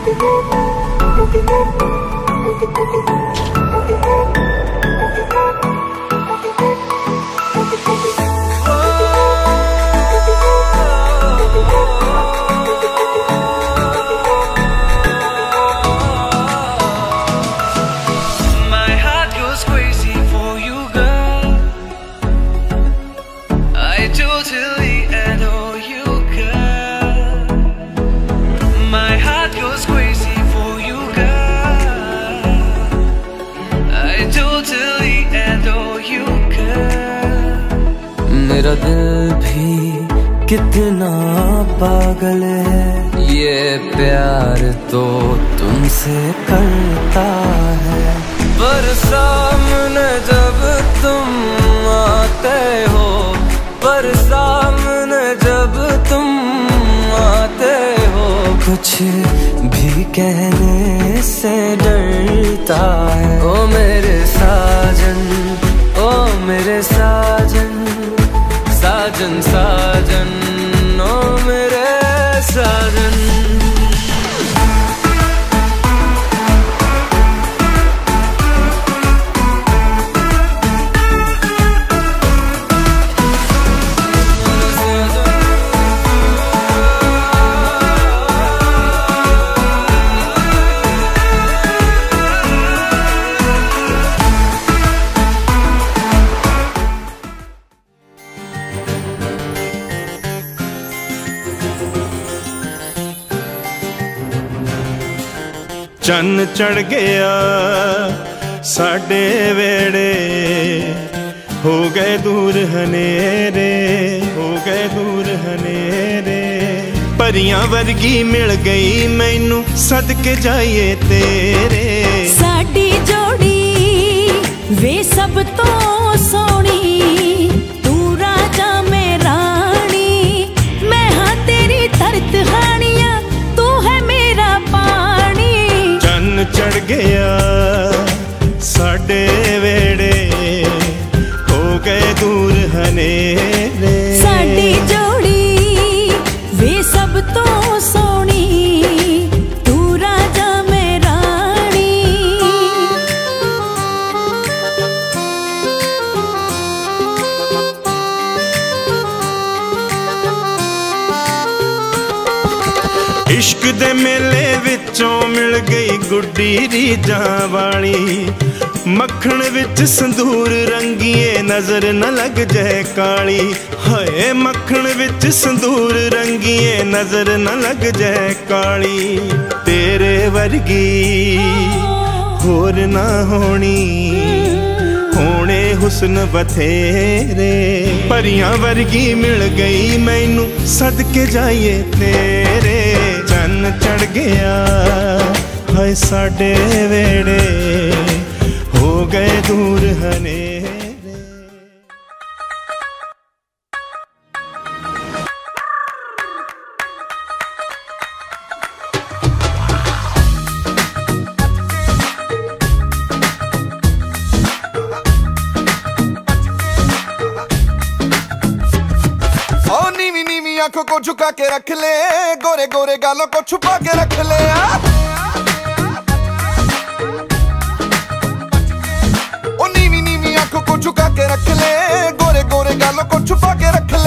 मेरा दिल भी कितना पागल है, ये प्यार तो तुमसे करता है। पर सामने जब तुम आते हो, पर सामने जब तुम आते हो, कुछ भी कहने से डरता है। ओ मेरे साजन, ओ मेरे साजन, साजन साजन, ओ मेरे साजन। चन्न चढ़ गया साडे वेड़े, हो गए दूर हनेरे, हो गए दूर हनेरे। परियां वर्गी मिल गई मैनू, सदके जाइए तेरे। साडी जोड़ी वे सब तो सोनी, तू राजा मैं रानी, मैं हाँ तेरी धरत हानिया, तू है मेरा पानी। चन्न चढ़ गया साडे वेड़े, हो गए दूर हनेरे। साडी जोड़ी वे सब तो सोनी, तू राजा मैं रानी। इश्क दे मेले विचों मिल गई गुड्डी रीझां वाली, मक्खण विच संदूर रंगीए नजर न लग जाए काली। हाय मक्खण विच संदूर रंगीए नजर न लग जाए काली। तेरे वर्गी होर ना होनी, होने हुस्न बथेरे। परियां वर्गी मिल गई मैनू, सदके जाइए तेरे। चन्न चढ़ गया हाय साडे वेड़े, हो गए दूर हनेरे। आंखों को झुका के रख ले, गोरे गोरे गालों को छुपा के रख ले। ओ नीवी नीवी आंखों को झुका के रख ले, गोरे गोरे गालों को छुपा के रख ले।